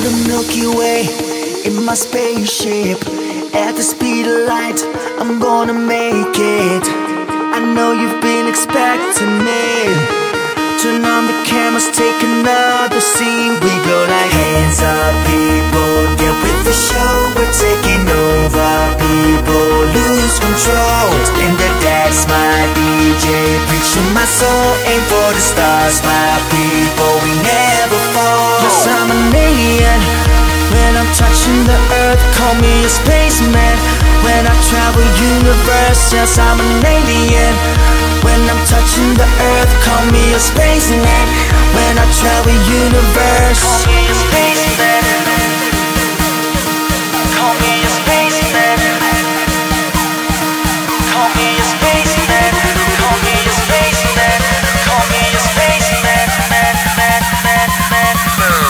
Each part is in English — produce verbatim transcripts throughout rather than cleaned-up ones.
the Milky Way in my spaceship. At the speed of light, I'm gonna make it. I know you've been expecting me. Turn on the cameras, take another scene. We go like hands up, people, get with the show. We're taking over, people, lose control. In the dance, my D J, preaching my soul. Aim for the stars, my people, we never fall. Yes, I'm an alien. When I'm touching the earth, call me a spaceman. When I travel universe, yes, I'm an alien. When I'm touching the earth, call me a spaceman. When I travel universe, call me a spaceman. Call me a spaceman. Call me a spaceman. Call me a spaceman. Call me a spaceman. Man, man, man, man, man.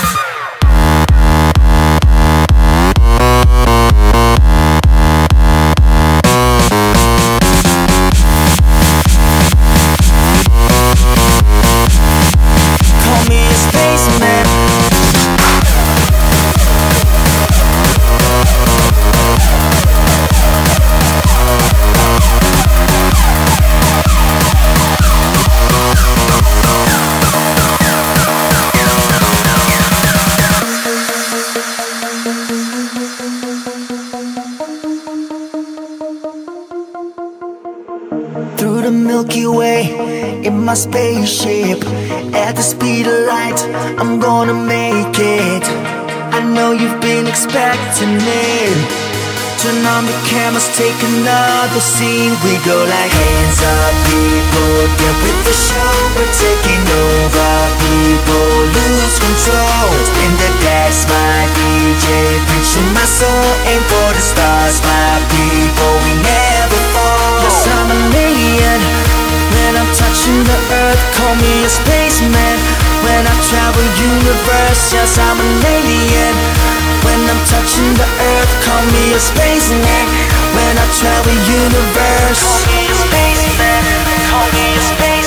Through the Milky Way in my spaceship. At the speed of light, I'm gonna make it. I know you've been expecting it. Turn on the cameras, take another scene. We go like hands up, people, get with the show. We're taking over, people, lose control. In the dance, my D J, preaching my soul. Aim for the stars, my people, we never fall. Yes, I'm an alien. When I'm touching the earth, call me a spaceman. When I travel universe, yes, I'm an alien. When I'm touching the earth, call me a spaceman. When I travel universe, call me a spaceman. Call me a spaceman.